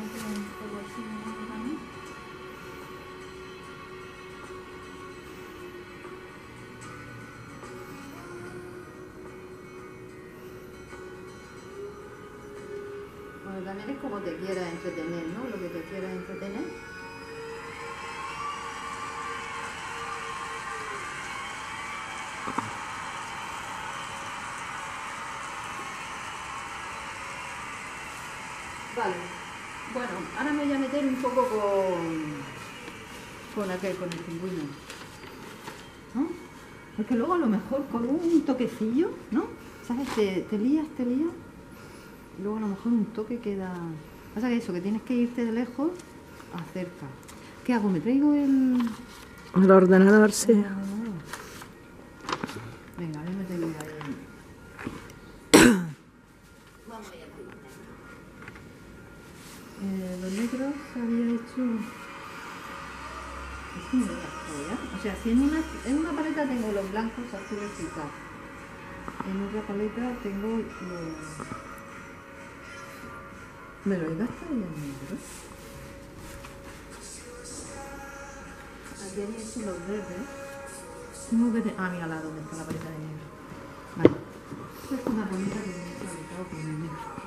meter un poco así, ¿no? También. Bueno, también es como te quieras entretener, ¿no? Lo que te quieras entretener. Vale, bueno, ahora me voy a meter un poco con el pingüino, ¿no? Porque luego a lo mejor con un toquecillo, ¿no? ¿Sabes? Te lías, y luego a lo mejor un toque queda... Pasa que eso, que tienes que irte de lejos a cerca. ¿Qué hago? ¿Me traigo el ordenador? Sí. Venga, a ver, me tengo ahí. Vamos allá. Los negros había hecho... Es muy blanco, ¿ya? O sea, si en una paleta tengo los blancos, azules y tal. En otra paleta tengo los... ¿Me lo he gastado ya en negro? Aquí había hecho los verdes. Tengo que tener... Ah, mira, ¿dónde está la paleta de negro? Vale. Esta es una bonita que me he fabricado con el negro.